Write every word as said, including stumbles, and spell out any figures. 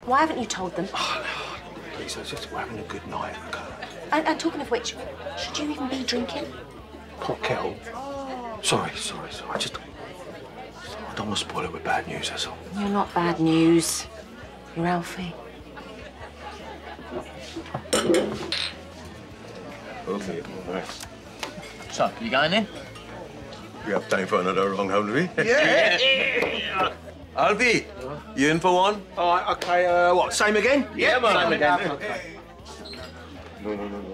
Why haven't you told them? Oh, no, please, I was just having a good night, okay? And, and talking of which, should you even be drinking? Pot kettle. Sorry, sorry, sorry. I just... I don't want to spoil it with bad news, that's all. You're not bad news. You're Alfie. Okay, all right. So, you going in? We have time for another round, haven't we? Yeah! yeah. Alfie, you in for one? All right, OK, uh, what, same again? Yeah, man. Same again. No, no, no, no.